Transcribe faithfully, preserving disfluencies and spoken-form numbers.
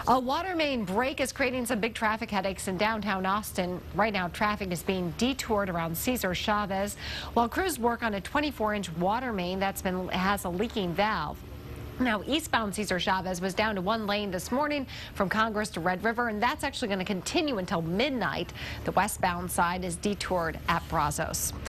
A water main break is creating some big traffic headaches in downtown Austin. Right now, traffic is being detoured around Cesar Chavez while crews work on a twenty-four inch water main that's been has a leaking valve. Now, eastbound Cesar Chavez was down to one lane this morning from Congress to Red River, and that's actually going to continue until midnight. The westbound side is detoured at Brazos.